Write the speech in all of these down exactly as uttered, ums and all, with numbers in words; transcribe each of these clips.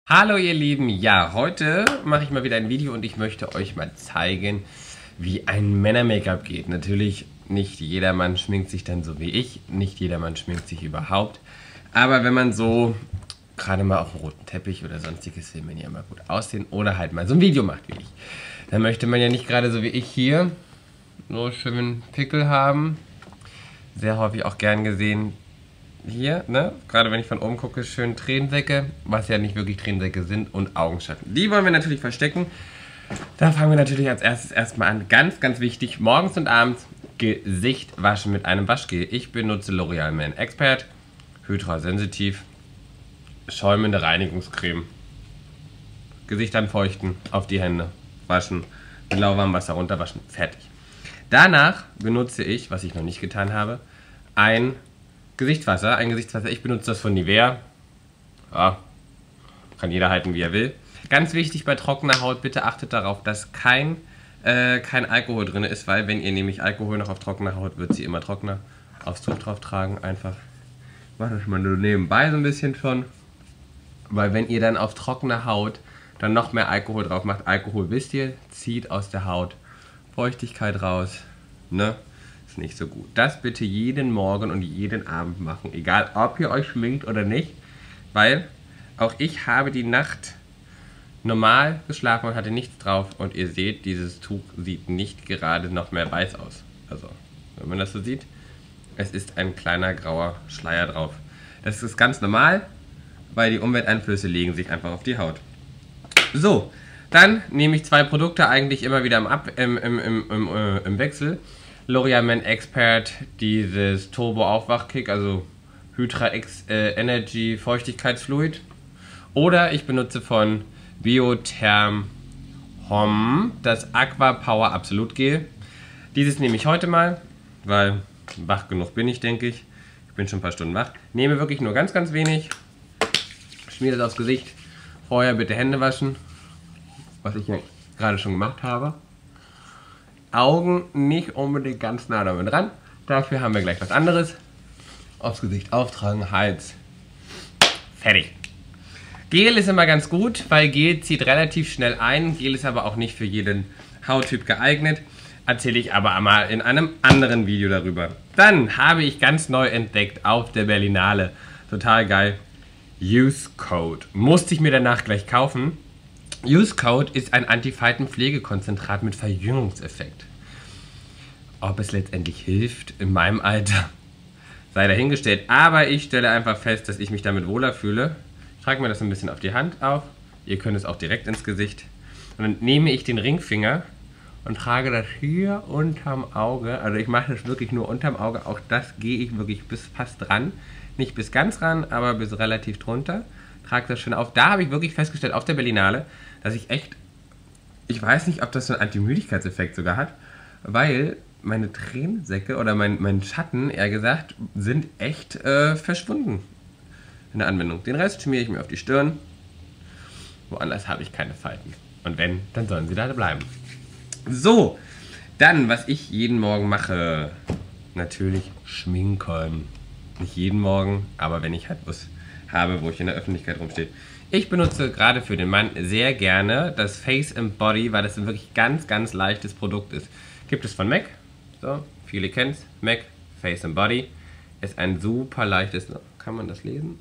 Hallo ihr Lieben, ja, heute mache ich mal wieder ein Video und ich möchte euch mal zeigen, wie ein Männer-Make-up geht. Natürlich, nicht jedermann schminkt sich dann so wie ich, nicht jedermann schminkt sich überhaupt. Aber wenn man so gerade mal auf dem roten Teppich oder sonstiges will man ja immer gut aussehen oder halt mal so ein Video macht wie ich, dann möchte man ja nicht gerade so wie ich hier so schönen Pickel haben. Sehr häufig auch gern gesehen. Hier, ne, gerade wenn ich von oben gucke, schön Tränensäcke, was ja nicht wirklich Tränensäcke sind, und Augenschatten. Die wollen wir natürlich verstecken. Da fangen wir natürlich als erstes erstmal an. Ganz, ganz wichtig, morgens und abends Gesicht waschen mit einem Waschgel. Ich benutze L'Oreal Men Expert, Hydra-sensitiv, schäumende Reinigungscreme. Gesicht anfeuchten, auf die Hände waschen, mit lauwarmem Wasser runterwaschen, fertig. Danach benutze ich, was ich noch nicht getan habe, ein Gesichtswasser, ein Gesichtswasser, ich benutze das von Nivea. Ja, kann jeder halten, wie er will. Ganz wichtig bei trockener Haut, bitte achtet darauf, dass kein, äh, kein Alkohol drin ist, weil wenn ihr nämlich Alkohol noch auf trockener Haut, wird sie immer trockener. Aufs Tuch drauf tragen, einfach. Macht das mal nur nebenbei so ein bisschen schon. Weil wenn ihr dann auf trockener Haut dann noch mehr Alkohol drauf macht, Alkohol wisst ihr, zieht aus der Haut Feuchtigkeit raus, ne? Nicht so gut. Das bitte jeden Morgen und jeden Abend machen, egal ob ihr euch schminkt oder nicht, weil auch ich habe die Nacht normal geschlafen und hatte nichts drauf und ihr seht, dieses Tuch sieht nicht gerade noch mehr weiß aus. Also, wenn man das so sieht, es ist ein kleiner grauer Schleier drauf. Das ist ganz normal, weil die Umwelteinflüsse legen sich einfach auf die Haut. So, dann nehme ich zwei Produkte eigentlich immer wieder im, Ab im, im, im, im, äh, im Wechsel. L'Oreal Men Expert, dieses Turbo Aufwachkick, also Hydra X äh, Energy Feuchtigkeitsfluid. Oder ich benutze von Biotherm Homme das Aqua Power Absolut Gel. Dieses nehme ich heute mal, weil wach genug bin ich, denke ich. Ich bin schon ein paar Stunden wach. Nehme wirklich nur ganz, ganz wenig. Schmiere das aufs Gesicht. Vorher bitte Hände waschen, was ich ja gerade schon gemacht habe. Augen nicht unbedingt ganz nah damit ran. Dafür haben wir gleich was anderes. Aufs Gesicht auftragen, Hals. Fertig. Gel ist immer ganz gut, weil Gel zieht relativ schnell ein. Gel ist aber auch nicht für jeden Hauttyp geeignet. Erzähle ich aber einmal in einem anderen Video darüber. Dann habe ich ganz neu entdeckt auf der Berlinale. Total geil. Youth Code. Musste ich mir danach gleich kaufen. Youth Code ist ein Antifaltenpflegekonzentrat mit Verjüngungseffekt. Ob es letztendlich hilft in meinem Alter, sei dahingestellt. Aber ich stelle einfach fest, dass ich mich damit wohler fühle. Ich trage mir das ein bisschen auf die Hand auf. Ihr könnt es auch direkt ins Gesicht. Und dann nehme ich den Ringfinger und trage das hier unterm Auge. Also ich mache das wirklich nur unterm Auge. Auch das gehe ich wirklich bis fast dran. Nicht bis ganz ran, aber bis relativ drunter. Trage das schön auf. Da habe ich wirklich festgestellt auf der Berlinale, dass ich echt, ich weiß nicht, ob das so einen Antimüdigkeitseffekt sogar hat, weil meine Tränensäcke oder mein, mein Schatten, eher gesagt, sind echt äh, verschwunden in der Anwendung. Den Rest schmiere ich mir auf die Stirn. Woanders habe ich keine Falten. Und wenn, dann sollen sie da bleiben. So, dann, was ich jeden Morgen mache, natürlich schminken. Nicht jeden Morgen, aber wenn ich halt was habe, wo ich in der Öffentlichkeit rumstehe. Ich benutze gerade für den Mann sehr gerne das Face and Body, weil das ein wirklich ganz, ganz leichtes Produkt ist. Gibt es von M A C, so, viele kennen es, M A C Face and Body, ist ein super leichtes, kann man das lesen?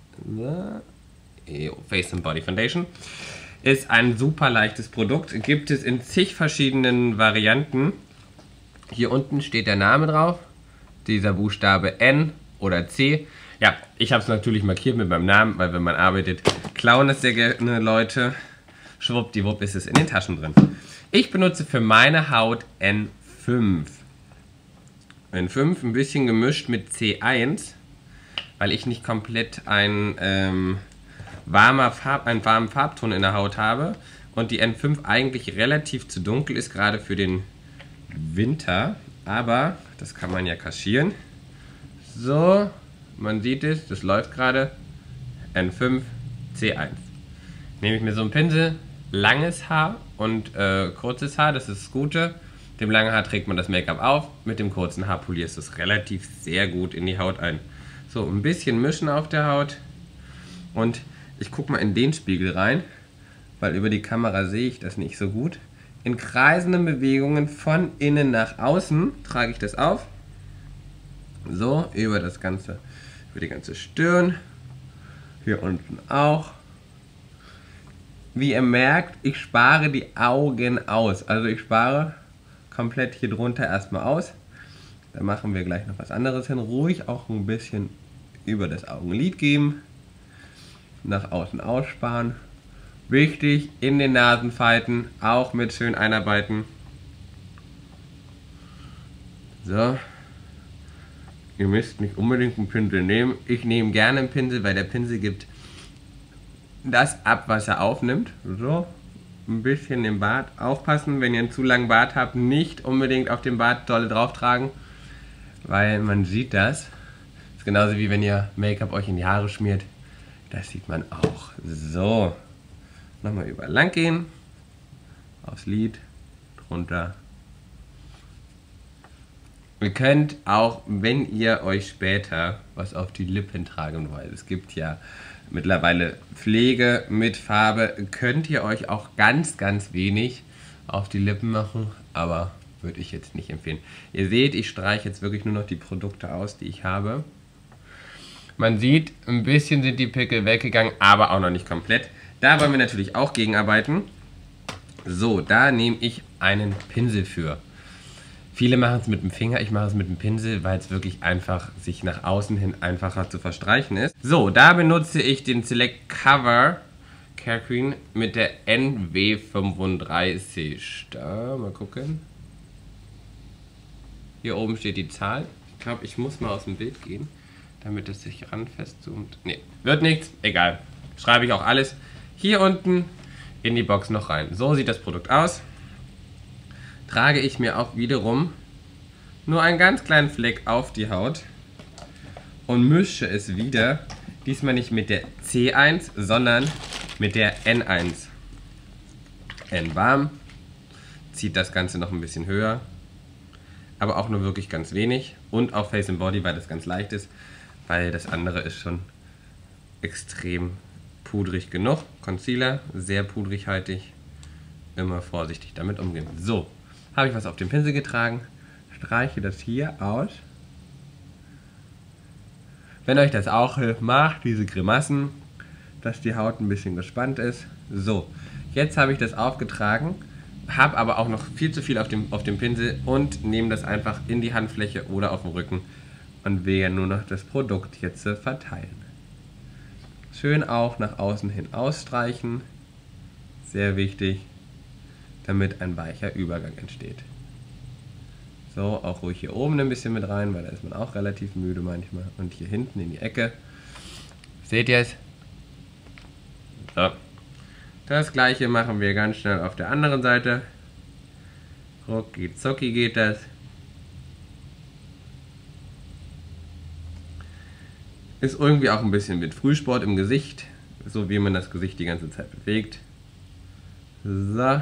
Face and Body Foundation, ist ein super leichtes Produkt, gibt es in zig verschiedenen Varianten. Hier unten steht der Name drauf, dieser Buchstabe N oder C. Ja, ich habe es natürlich markiert mit meinem Namen, weil wenn man arbeitet, klauen es sehr gerne Leute. Schwuppdiwupp ist es in den Taschen drin. Ich benutze für meine Haut N fünf. N fünf ein bisschen gemischt mit C eins, weil ich nicht komplett ein, ähm, warmer Farb, einen warmen Farbton in der Haut habe. Und die N fünf eigentlich relativ zu dunkel ist, gerade für den Winter. Aber das kann man ja kaschieren. So. Man sieht es, das läuft gerade. N fünf, C eins. Nehme ich mir so einen Pinsel, langes Haar und äh, kurzes Haar, das ist das Gute. Mit dem langen Haar trägt man das Make-up auf, mit dem kurzen Haar polierst du es relativ sehr gut in die Haut ein. So, ein bisschen mischen auf der Haut und Ich gucke mal in den Spiegel rein, weil über die Kamera sehe ich das nicht so gut. In kreisenden Bewegungen von innen nach außen trage ich das auf. So, über das ganze, über die ganze Stirn. Hier unten auch. Wie ihr merkt, ich spare die Augen aus. Also ich spare komplett hier drunter erstmal aus. Da machen wir gleich noch was anderes hin. Ruhig auch ein bisschen über das Augenlid geben. Nach außen aussparen. Wichtig, in den Nasenfalten auch mit schön einarbeiten. So. Ihr müsst nicht unbedingt einen Pinsel nehmen. Ich nehme gerne einen Pinsel, weil der Pinsel gibt das ab, was er aufnimmt. So. Ein bisschen den Bart aufpassen, wenn ihr einen zu langen Bart habt, nicht unbedingt auf den Bart dolle drauf tragen, weil man sieht das. Das ist genauso wie wenn ihr Make-up euch in die Haare schmiert. Das sieht man auch. So. Nochmal überall lang gehen. Aufs Lid. Drunter. Ihr könnt auch, wenn ihr euch später was auf die Lippen tragen wollt, es gibt ja mittlerweile Pflege mit Farbe, könnt ihr euch auch ganz, ganz wenig auf die Lippen machen, aber würde ich jetzt nicht empfehlen. Ihr seht, ich streiche jetzt wirklich nur noch die Produkte aus, die ich habe. Man sieht, ein bisschen sind die Pickel weggegangen, aber auch noch nicht komplett. Da wollen wir natürlich auch gegenarbeiten. So, da nehme ich einen Pinsel für. Viele machen es mit dem Finger, ich mache es mit dem Pinsel, weil es wirklich einfach sich nach außen hin einfacher zu verstreichen ist. So, da benutze ich den Select Cover Care Cream mit der N W fünfunddreißig. Da, mal gucken. Hier oben steht die Zahl. Ich glaube, ich muss mal aus dem Bild gehen, damit es sich ranfestzoomt. Ne, wird nichts, egal. Schreibe ich auch alles hier unten in die Box noch rein. So sieht das Produkt aus. Trage ich mir auch wiederum nur einen ganz kleinen Fleck auf die Haut und mische es wieder, diesmal nicht mit der C eins, sondern mit der N eins. N warm, zieht das Ganze noch ein bisschen höher, aber auch nur wirklich ganz wenig und auf Face and Body, weil das ganz leicht ist, weil das andere ist schon extrem pudrig genug. Concealer, sehr pudrighaltig, immer vorsichtig damit umgehen. So. Habe ich was auf den Pinsel getragen, streiche das hier aus. Wenn euch das auch hilft, macht diese Grimassen, dass die Haut ein bisschen gespannt ist. So, jetzt habe ich das aufgetragen, habe aber auch noch viel zu viel auf dem, auf dem Pinsel und nehme das einfach in die Handfläche oder auf den Rücken und will ja nur noch das Produkt jetzt verteilen. Schön auch nach außen hin ausstreichen, sehr wichtig, damit ein weicher Übergang entsteht. So, auch ruhig hier oben ein bisschen mit rein, weil da ist man auch relativ müde manchmal. Und hier hinten in die Ecke. Seht ihr es? So. Das gleiche machen wir ganz schnell auf der anderen Seite. Rucki zucki geht das. Ist irgendwie auch ein bisschen mit Frühsport im Gesicht, so wie man das Gesicht die ganze Zeit bewegt. So.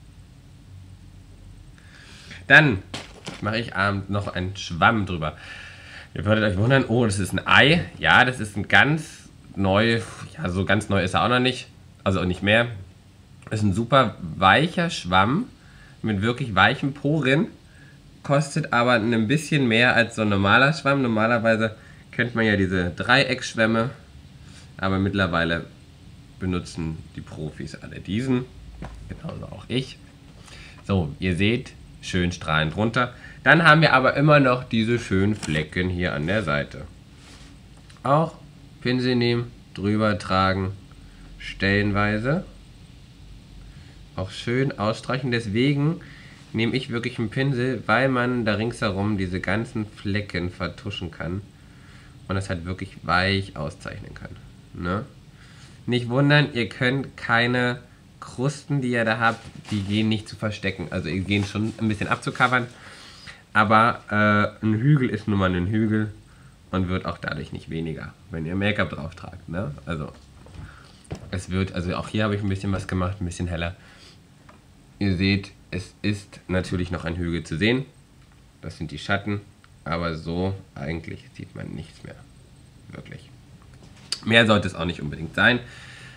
Dann mache ich abends noch einen Schwamm drüber. Ihr würdet euch wundern, oh, das ist ein Ei. Ja, das ist ein ganz neu, ja, so ganz neu ist er auch noch nicht, also auch nicht mehr. Das ist ein super weicher Schwamm mit wirklich weichen Poren, kostet aber ein bisschen mehr als so ein normaler Schwamm. Normalerweise kennt man ja diese Dreieckschwämme, aber mittlerweile benutzen die Profis alle diesen, genauso auch ich. So, ihr seht, schön strahlend runter. Dann haben wir aber immer noch diese schönen Flecken hier an der Seite. Auch Pinsel nehmen, drüber tragen, stellenweise. Auch schön ausstreichen. Deswegen nehme ich wirklich einen Pinsel, weil man da ringsherum diese ganzen Flecken vertuschen kann und das halt wirklich weich auszeichnen kann. Ne? Nicht wundern, ihr könnt keine Krusten, die ihr da habt, die gehen nicht zu verstecken. Also die gehen schon ein bisschen abzucovern. Aber äh, ein Hügel ist nun mal ein Hügel und wird auch dadurch nicht weniger, wenn ihr Make-up drauf tragt. Ne? Also es wird, also auch hier habe ich ein bisschen was gemacht, ein bisschen heller. Ihr seht, es ist natürlich noch ein Hügel zu sehen. Das sind die Schatten, aber so eigentlich sieht man nichts mehr. Wirklich. Mehr sollte es auch nicht unbedingt sein.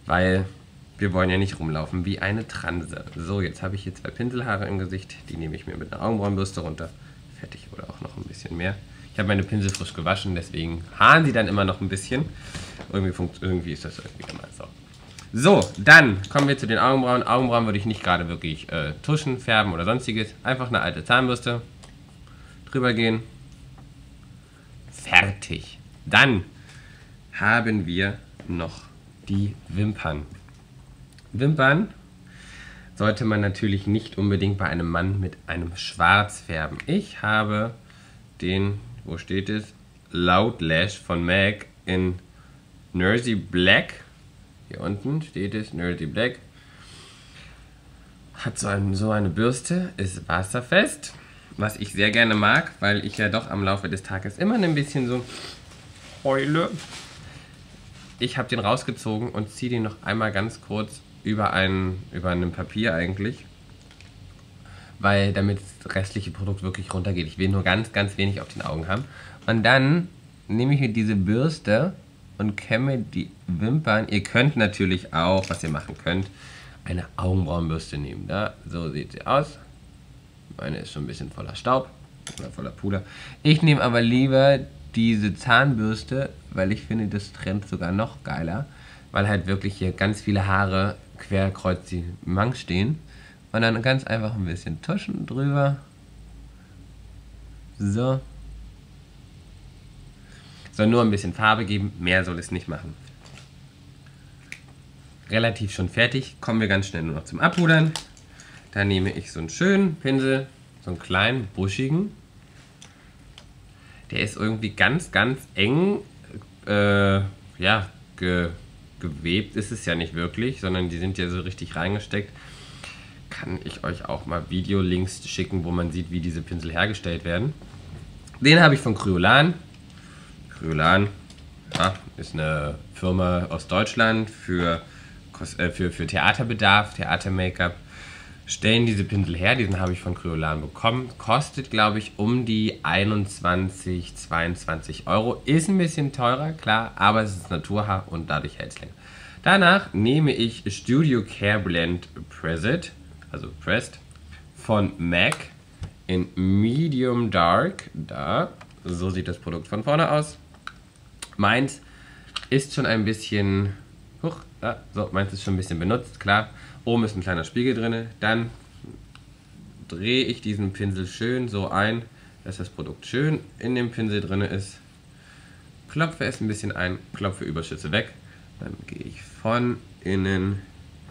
weil wir wollen ja nicht rumlaufen wie eine Transe. So, jetzt habe ich hier zwei Pinselhaare im Gesicht, die nehme ich mir mit einer Augenbrauenbürste runter. Fertig oder auch noch ein bisschen mehr. Ich habe meine Pinsel frisch gewaschen, deswegen haaren sie dann immer noch ein bisschen. Irgendwie, funkt, irgendwie ist das irgendwie immer so. So, dann kommen wir zu den Augenbrauen. Augenbrauen würde ich nicht gerade wirklich äh, tuschen, färben oder sonstiges. Einfach eine alte Zahnbürste drüber gehen. Fertig. Dann haben wir noch die Wimpern. Wimpern sollte man natürlich nicht unbedingt bei einem Mann mit einem Schwarz färben. Ich habe den, wo steht es? Loud Lash von M A C in Nursey Black. Hier unten steht es, Nursey Black. Hat so, ein, so eine Bürste, ist wasserfest, was ich sehr gerne mag, weil ich ja doch am Laufe des Tages immer ein bisschen so heule. Ich habe den rausgezogen und ziehe den noch einmal ganz kurz über ein, über einem Papier eigentlich, weil damit das restliche Produkt wirklich runtergeht. Ich will nur ganz, ganz wenig auf den Augen haben. Und dann nehme ich mir diese Bürste und kämme die Wimpern. Ihr könnt natürlich auch, was ihr machen könnt, eine Augenbrauenbürste nehmen. Da, so sieht sie aus. Meine ist schon ein bisschen voller Staub oder voller Puder. Ich nehme aber lieber diese Zahnbürste, weil ich finde, das trennt sogar noch geiler, weil halt wirklich hier ganz viele Haare quer kreuz die Mang stehen. Und dann ganz einfach ein bisschen tuschen drüber. So. Soll nur ein bisschen Farbe geben, mehr soll es nicht machen. Relativ schon fertig, kommen wir ganz schnell nur noch zum Abpudern. Da nehme ich so einen schönen Pinsel, so einen kleinen, buschigen. Der ist irgendwie ganz, ganz eng, äh, ja, ge, gewebt ist es ja nicht wirklich, sondern die sind ja so richtig reingesteckt. Kann ich euch auch mal Videolinks schicken, wo man sieht, wie diese Pinsel hergestellt werden. Den habe ich von Kryolan. Kryolan, ja, ist eine Firma aus Deutschland für, äh, für, für Theaterbedarf, Theater-Make-up. Stellen diese Pinsel her, diesen habe ich von Kryolan bekommen. Kostet, glaube ich, um die einundzwanzig, zweiundzwanzig Euro. Ist ein bisschen teurer, klar, aber es ist Naturhaar und dadurch hält es länger. Danach nehme ich Studio Care Blend Pressed, also Pressed, von M A C in Medium Dark. Da, so sieht das Produkt von vorne aus. Meins ist schon ein bisschen, huch, da, so, meins ist schon ein bisschen benutzt, klar. Oben ist ein kleiner Spiegel drin. Dann drehe ich diesen Pinsel schön so ein, dass das Produkt schön in dem Pinsel drin ist. Klopfe es ein bisschen ein, klopfe Überschüsse weg. Dann gehe ich von innen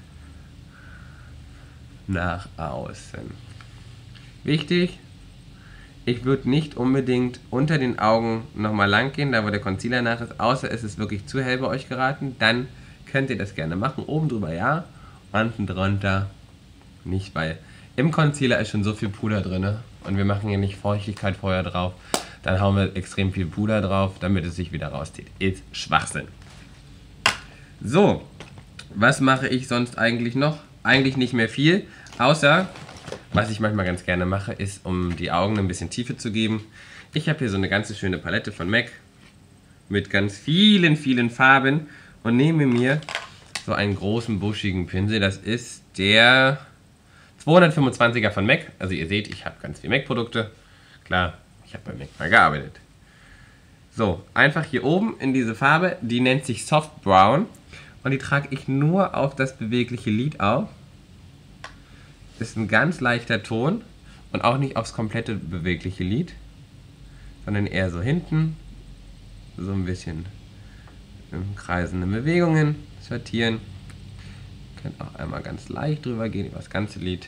nach außen. Wichtig, ich würde nicht unbedingt unter den Augen nochmal lang gehen, da wo der Concealer nach ist, außer es ist wirklich zu hell bei euch geraten. Dann könnt ihr das gerne machen. Oben drüber ja, unten drunter nicht, weil im Concealer ist schon so viel Puder drin und wir machen hier nicht Feuchtigkeit vorher drauf. Dann hauen wir extrem viel Puder drauf, damit es sich wieder rauszieht. Ist Schwachsinn. So, was mache ich sonst eigentlich noch? Eigentlich nicht mehr viel, außer, was ich manchmal ganz gerne mache, ist, um die Augen ein bisschen Tiefe zu geben. Ich habe hier so eine ganze schöne Palette von M A C mit ganz vielen, vielen Farben und nehme mir so einen großen, buschigen Pinsel. Das ist der zweihundertfünfundzwanziger von M A C. Also ihr seht, ich habe ganz viele M A C-Produkte. Klar, ich habe bei M A C mal gearbeitet. So, einfach hier oben in diese Farbe, die nennt sich Soft Brown. Und die trage ich nur auf das bewegliche Lid auf. Ist ein ganz leichter Ton und auch nicht aufs komplette bewegliche Lid, sondern eher so hinten, so ein bisschen in kreisende Bewegungen sortieren. Ihr könnt auch einmal ganz leicht drüber gehen, über das ganze Lid.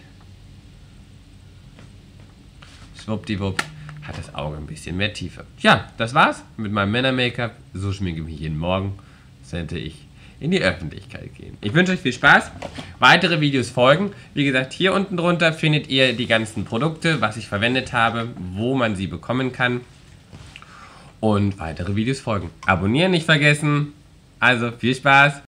Schwuppdiwupp hat das Auge ein bisschen mehr Tiefe. Ja, das war's mit meinem Männer-Make-up. So schminke ich mich jeden Morgen. Sollte ich in die Öffentlichkeit gehen. Ich wünsche euch viel Spaß. Weitere Videos folgen. Wie gesagt, hier unten drunter findet ihr die ganzen Produkte, was ich verwendet habe, wo man sie bekommen kann. Und weitere Videos folgen. Abonnieren nicht vergessen. Also viel Spaß.